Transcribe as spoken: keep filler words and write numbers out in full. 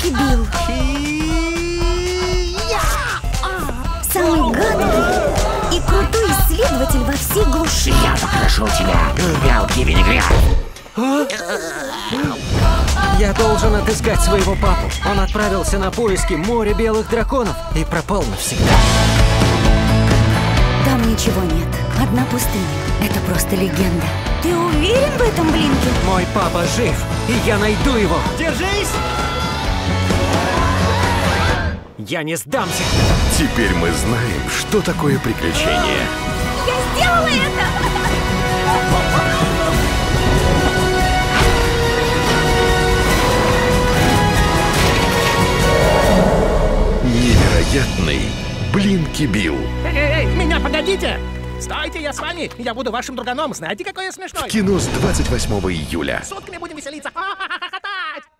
Блинки Билл. Самый гадкий и крутой исследователь во всей глуши. Я покажу тебя, мелкий винегрет. Я должен отыскать своего папу. Он отправился на поиски моря белых драконов и пропал навсегда. Там ничего нет. Одна пустыня. Это просто легенда. Ты уверен в этом, Блинки? Мой папа жив, и я найду его. Держись! Я не сдамся. Теперь мы знаем, что такое приключение. Я сделала это! Невероятный Блинки Билл. Эй, эй, эй, меня погодите! Стойте, я с вами! Я буду вашим друганом. Знаете, какой я смешной? В кино с двадцать восьмого июля. Сутками будем веселиться. Ха-ха-ха-ха-ха-ха!